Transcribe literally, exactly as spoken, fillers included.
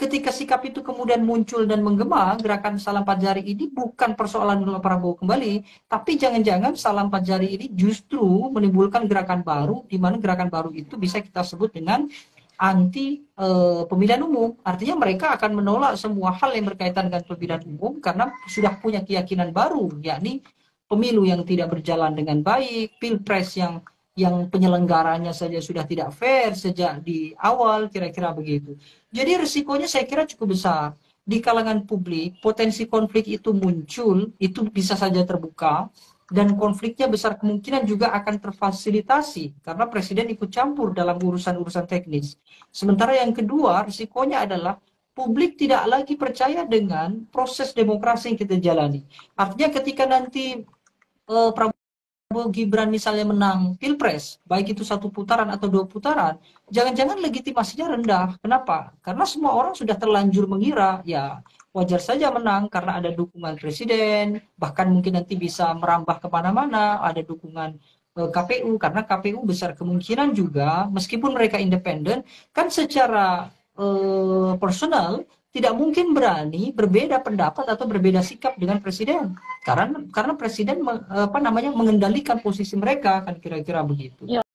ketika sikap itu kemudian muncul dan menggema, gerakan Salam Empat Jari ini bukan persoalan Prabowo kembali, tapi jangan-jangan Salam Empat Jari ini justru menimbulkan gerakan baru, di mana gerakan baru itu bisa kita sebut dengan anti e, pemilihan umum. Artinya mereka akan menolak semua hal yang berkaitan dengan pemilihan umum karena sudah punya keyakinan baru, yakni pemilu yang tidak berjalan dengan baik, pilpres yang yang penyelenggaranya saja sudah tidak fair sejak di awal, kira-kira begitu. Jadi risikonya saya kira cukup besar. Di kalangan publik, potensi konflik itu muncul, itu bisa saja terbuka, dan konfliknya besar kemungkinan juga akan terfasilitasi, karena Presiden ikut campur dalam urusan-urusan teknis. Sementara yang kedua, risikonya adalah publik tidak lagi percaya dengan proses demokrasi yang kita jalani. Artinya ketika nanti eh, Prabowo Gibran misalnya menang pilpres, baik itu satu putaran atau dua putaran, jangan-jangan legitimasinya rendah. Kenapa? Karena semua orang sudah terlanjur mengira, ya wajar saja menang karena ada dukungan presiden, bahkan mungkin nanti bisa merambah kemana-mana, ada dukungan eh, K P U, karena K P U besar kemungkinan juga, meskipun mereka independen, kan secara eh, personal, tidak mungkin berani berbeda pendapat atau berbeda sikap dengan presiden. Karena karena presiden apa namanya mengendalikan posisi mereka, kan kira-kira begitu. Ya.